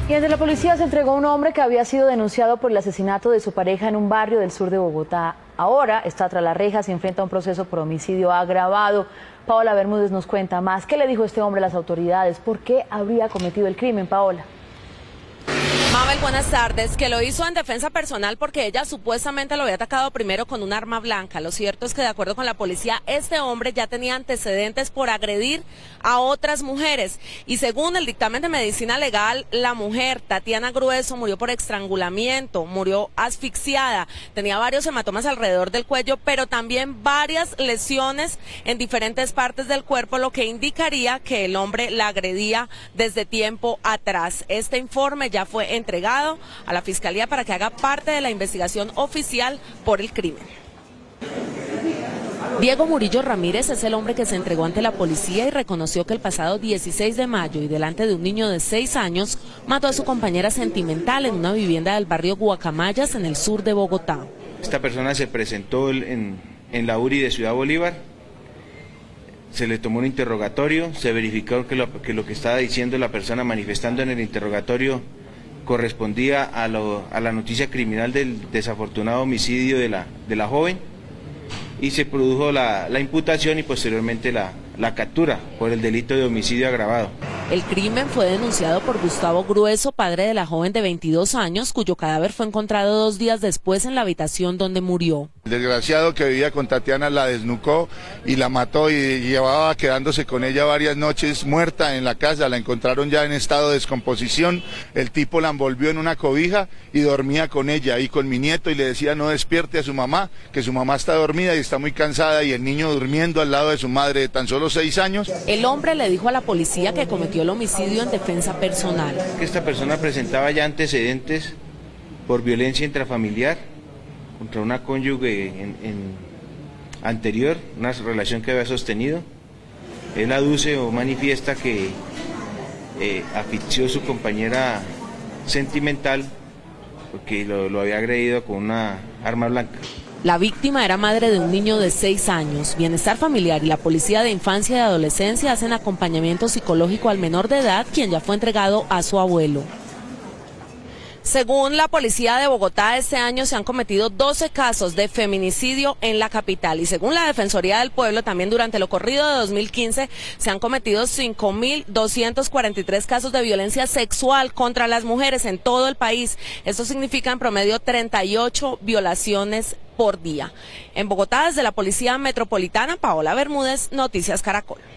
Y ante la policía se entregó un hombre que había sido denunciado por el asesinato de su pareja en un barrio del sur de Bogotá. Ahora está tras las rejas y enfrenta un proceso por homicidio agravado. Paola Bermúdez nos cuenta más. ¿Qué le dijo este hombre a las autoridades? ¿Por qué habría cometido el crimen, Paola? Mabel, buenas tardes, que lo hizo en defensa personal porque ella supuestamente lo había atacado primero con un arma blanca. Lo cierto es que de acuerdo con la policía, este hombre ya tenía antecedentes por agredir a otras mujeres. Y según el dictamen de medicina legal, la mujer, Tatiana Grueso, murió por estrangulamiento, murió asfixiada, tenía varios hematomas alrededor del cuello, pero también varias lesiones en diferentes partes del cuerpo, lo que indicaría que el hombre la agredía desde tiempo atrás. Este informe ya fue entregado a la Fiscalía para que haga parte de la investigación oficial por el crimen. Diego Murillo Ramírez es el hombre que se entregó ante la policía y reconoció que el pasado 16 de mayo y delante de un niño de 6 años mató a su compañera sentimental en una vivienda del barrio Guacamayas en el sur de Bogotá. Esta persona se presentó en la URI de Ciudad Bolívar, se le tomó un interrogatorio, se verificó que lo que estaba diciendo la persona manifestando en el interrogatorio correspondía a la noticia criminal del desafortunado homicidio de la joven, y se produjo la imputación y posteriormente la captura por el delito de homicidio agravado. El crimen fue denunciado por Gustavo Grueso, padre de la joven de 22 años, cuyo cadáver fue encontrado 2 días después en la habitación donde murió. El desgraciado que vivía con Tatiana la desnucó y la mató y llevaba quedándose con ella varias noches muerta en la casa. La encontraron ya en estado de descomposición. El tipo la envolvió en una cobija y dormía con ella y con mi nieto y le decía no despierte a su mamá, que su mamá está dormida y está muy cansada, y el niño durmiendo al lado de su madre de tan solo 6 años. El hombre le dijo a la policía que cometió el homicidio en defensa personal. Esta persona presentaba ya antecedentes por violencia intrafamiliar contra una cónyuge anterior, una relación que había sostenido. Él aduce o manifiesta que asfixió a su compañera sentimental porque lo había agredido con una arma blanca. La víctima era madre de un niño de 6 años. Bienestar Familiar y la Policía de Infancia y Adolescencia hacen acompañamiento psicológico al menor de edad, quien ya fue entregado a su abuelo. Según la policía de Bogotá, este año se han cometido 12 casos de feminicidio en la capital, y según la Defensoría del Pueblo, también durante lo corrido de 2015 se han cometido 5.243 casos de violencia sexual contra las mujeres en todo el país. Esto significa en promedio 38 violaciones por día. En Bogotá, desde la Policía Metropolitana, Paola Bermúdez, Noticias Caracol.